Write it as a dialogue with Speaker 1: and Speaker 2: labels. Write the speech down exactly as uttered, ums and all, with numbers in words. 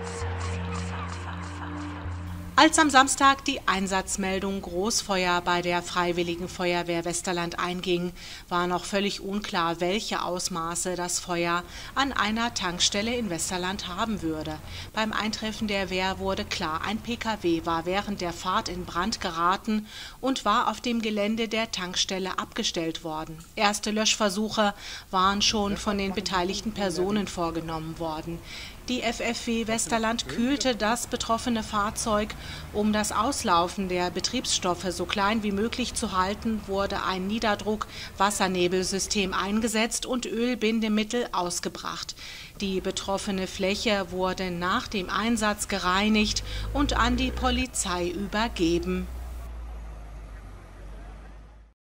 Speaker 1: Als am Samstag die Einsatzmeldung Großfeuer bei der Freiwilligen Feuerwehr Westerland einging, war noch völlig unklar, welche Ausmaße das Feuer an einer Tankstelle in Westerland haben würde. Beim Eintreffen der Wehr wurde klar, ein Pkw war während der Fahrt in Brand geraten und war auf dem Gelände der Tankstelle abgestellt worden. Erste Löschversuche waren schon von den beteiligten Personen vorgenommen worden. Die F F W Westerland kühlte das betroffene Fahrzeug. Um das Auslaufen der Betriebsstoffe so klein wie möglich zu halten, wurde ein Niederdruck-Wassernebelsystem eingesetzt und Ölbindemittel ausgebracht. Die betroffene Fläche wurde nach dem Einsatz gereinigt und an die Polizei übergeben.